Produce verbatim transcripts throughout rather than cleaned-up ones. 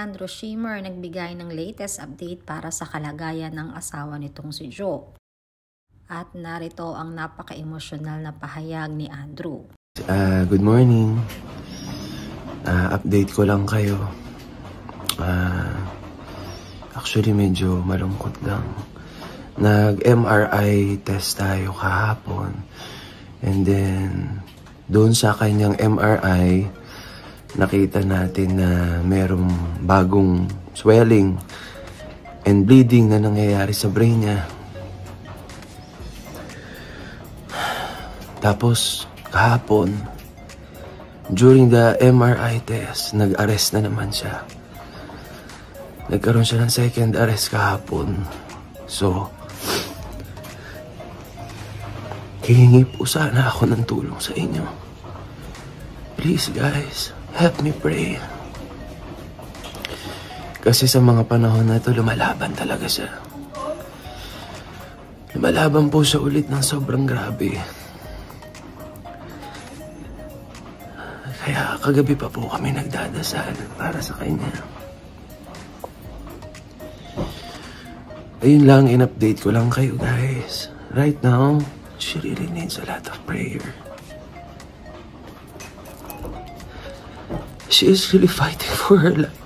Andrew Shimmer nagbigay ng latest update para sa kalagayan ng asawa nitong si Joe. At narito ang napaka-emosyonal na pahayag ni Andrew. Uh, good morning. Uh, update ko lang kayo. Uh, actually medyo malungkot lang. Nag-M R I test tayo kahapon. And then, doon sa kanyang M R I, nakita natin na merong bagong swelling and bleeding na nangyayari sa brain niya. Tapos, kahapon, during the M R I test, nag-arrest na naman siya. Nagkaroon siya ng second arrest kahapon. So, hihingi po sana ako ng tulong sa inyo. Please guys, help me pray. Kasi sa mga panahon na ito, lumalaban talaga siya. Lumalaban po siya ulit ng sobrang grabe. Kaya kagabi pa po kami nagdadasal para sa kanya. Ayun lang, in-update ko lang kayo guys. Right now, she really needs a lot of prayer. She is really fighting for her life.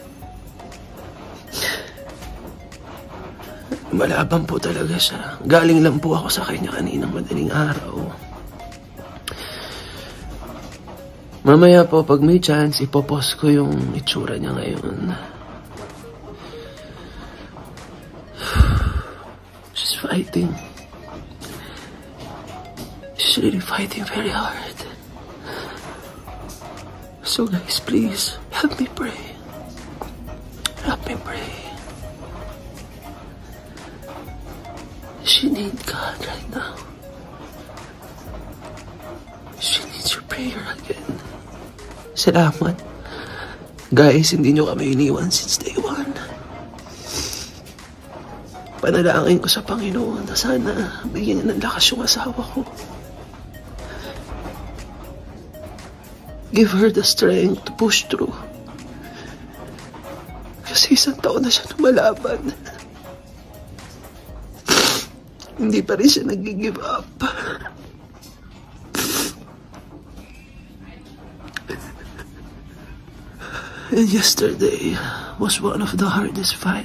Malaban po talaga siya. Galing lang po ako sa kanya kaninang madaling araw. Mamaya po, pag may chance, ipopost ko yung itsura niya ngayon. She's fighting. She's really fighting very hard. So guys, please, help me pray. Help me pray. She needs God right now. She needs your prayer again. Salamat. Guys, hindi nyo kami iniwan since day one. Panalangin ko sa Panginoon na sana bigyan niya ng lakas yung asawa ko. Give her the strength to push through. Kasi isang taon na siya lumalaban. Hindi pa rin siya nag-give up. And yesterday was one of the hardest fights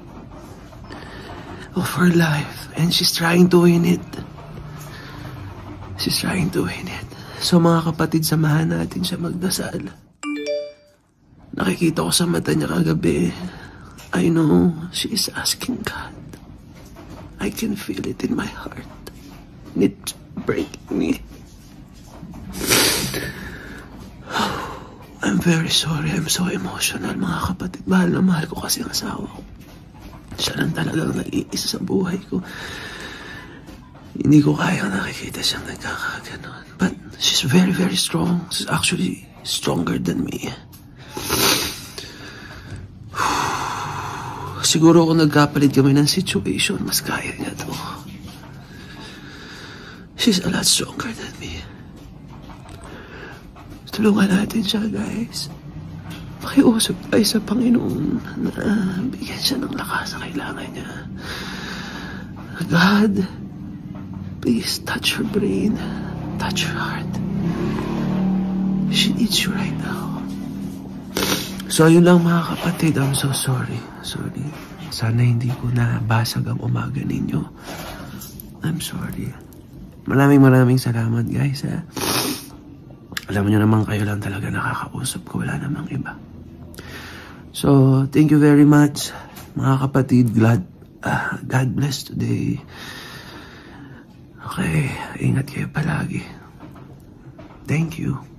of her life. And she's trying to win it. She's trying to win it. So mga kapatid, samahan natin siya magdasal. Nakikita ko sa mata niya kagabi. I know she is asking God. I can feel it in my heart. And it's breaking me. I'm very sorry. I'm so emotional, mga kapatid. Mahal na mahal ko kasi ang asawa ko. Siya lang talagang nag-iisa sa buhay ko. Hindi ko kaya nakikita siyang nagkakaganon. But she's very, very strong. She's actually stronger than me. Siguro kung nagkapalit kami ng situation, mas kaya niya to. She's a lot stronger than me. Tulungan natin siya, guys. Makiusap tayo sa Panginoon na bigyan siya ng lakas na kailangan niya. God, please touch her brain, touch her heart. She needs you right now. So, yun lang mga kapatid. I'm so sorry. Sorry. Sana hindi ko nabasag ang umaga ninyo. I'm sorry. Maraming maraming salamat, guys, ha. Alam niyo naman kayo lang talaga nakakausap ko. Wala namang iba. So, thank you very much, mga kapatid. Glad, uh, God bless today. Okay, ingat kayo palagi. Thank you.